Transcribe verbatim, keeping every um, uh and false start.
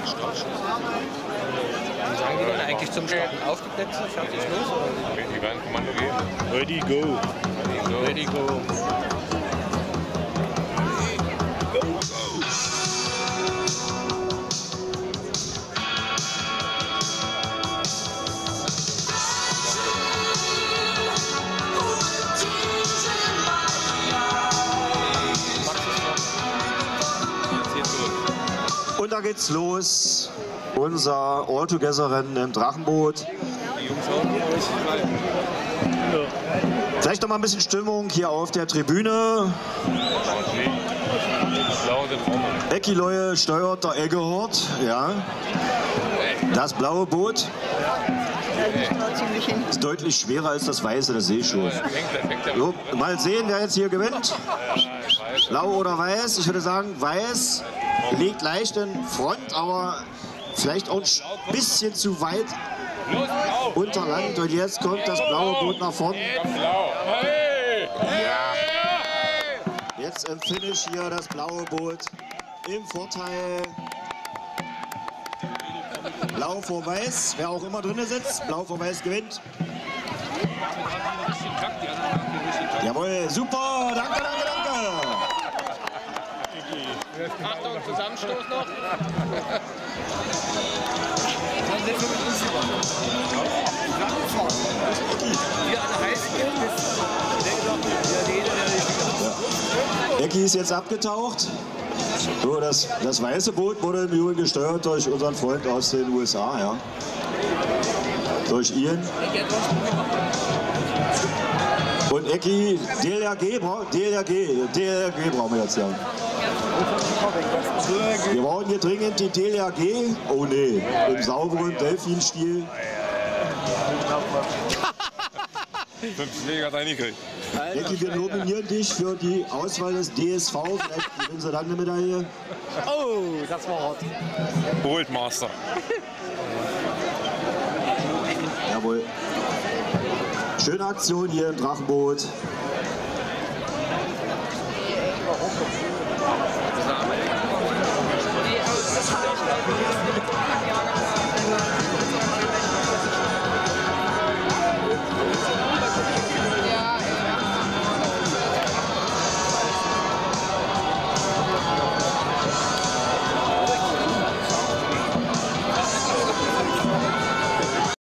Sagen die dann eigentlich zum Starten auf die Plätze? Fertig los? Oder? Die werden Kommando geben. Ready, go. Ready, go. Und da geht's los. Unser All-Together-Rennen im Drachenboot. Vielleicht noch mal ein bisschen Stimmung hier auf der Tribüne. Ecki Leue steuert der Eggehort, ja. Das blaue Boot ist deutlich schwerer als das weiße, das sehe ich schon. So, mal sehen, wer jetzt hier gewinnt. Blau oder weiß? Ich würde sagen, weiß liegt leicht in Front, aber vielleicht auch ein bisschen zu weit unter Land. Und jetzt kommt das blaue Boot nach vorn. Jetzt im Finish hier das blaue Boot im Vorteil. Blau vor Weiß, wer auch immer drin sitzt, Blau vor Weiß gewinnt. Jawohl, super, danke, danke, danke. Achtung, Zusammenstoß noch. Ecki ist jetzt abgetaucht. So, das, das weiße Boot wurde im Übrigen gesteuert durch unseren Freund aus den U S A, ja. Durch Ian. Und Ecki, D L R G, D L R G, D L R G brauchen wir jetzt ja. Wir brauchen hier dringend die D L R G. Oh nee, im sauberen Delfin-Stil. Fünf Schläge hat er nicht gekriegt. Ecki, wir nominieren dich für die Auswahl des D S V. Vielleicht gewinnen sie dann eine Medaille. Oh, das war hart. World Master. Jawohl. Schöne Aktion hier im Drachenboot.